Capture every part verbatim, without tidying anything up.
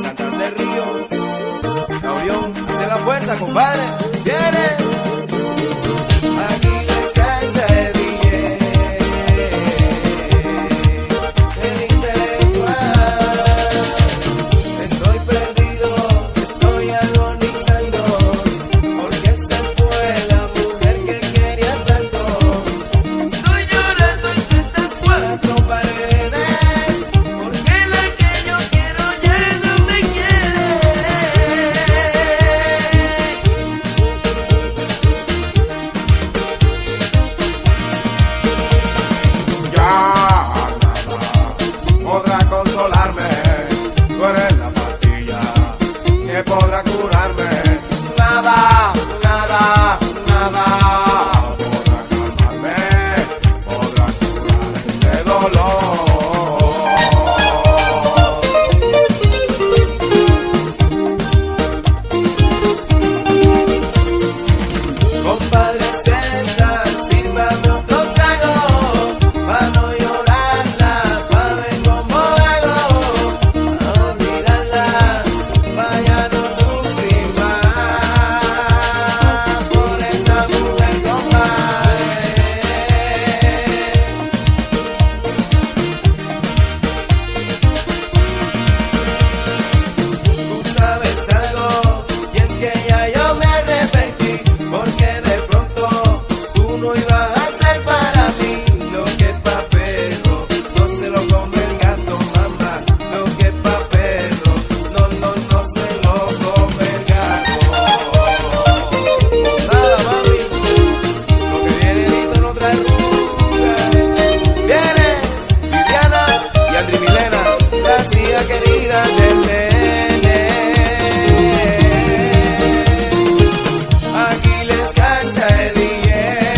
cantar de ríos. La unión de la fuerza, compadre. Viene. Aquí les canta el D J, el intelectual. Estoy perdido, estoy agonizando, porque se fue la mujer que quería tanto. Estoy llorando entre estas cuatro paredes, porque la que yo quiero ya no me quiere. Ya nada podrá consolarme, tú eres la pastilla que podrá curarme. Nada, nada, nada podrá calmarme, podrá curar este dolor. Compadre César, sírvame otro trago, pa' no llorarla, pa' ver cómo hago, pa' olvidarla, pa' ya no sufrir más por esa mujer, compadre. Tú sabes algo, y es que ya yo me arrepentí, porque de pronto tú no ibas a ser para mí lo que es pa' perro, no se lo come el gato, mamá. Lo que es pa' perro, no, no, no se lo come el gato. Nada, mami, lo que viene listo no trae ruga. Viene Viviana y Andri Milena, la tía querida del nene. Aquí les canta el D J,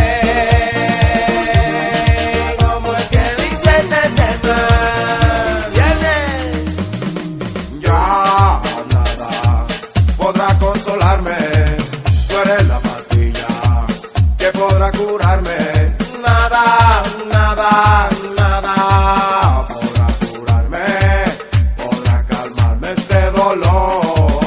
como es que dice este tema. Viene. Ya nada podrá consolarme, tú eres la pastilla que podrá curarme. Nada, nada, nada podrá curarme, podrá calmarme este dolor.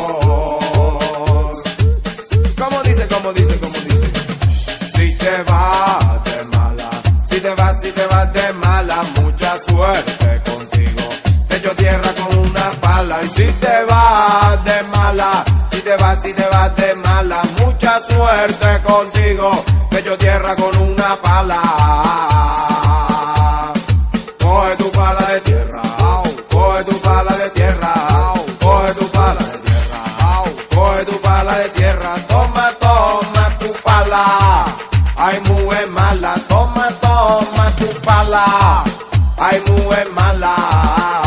¿Cómo dice, cómo dice, cómo dice? Si te vas de mala, si te vas, si te vas de mala, mucha suerte contigo. Te echo tierra con una pala. Y si te vas de mala, si te vas, si te vas de mala, mucha suerte contigo. Te echo tierra con una pala. Coge tu pala de tierra, coge tu pala de tierra, coge tu pala de tierra, coge tu pala de tierra. Toma, toma tu pala. Ay, mujer mala, toma, toma tu pala. Ay, mujer mala.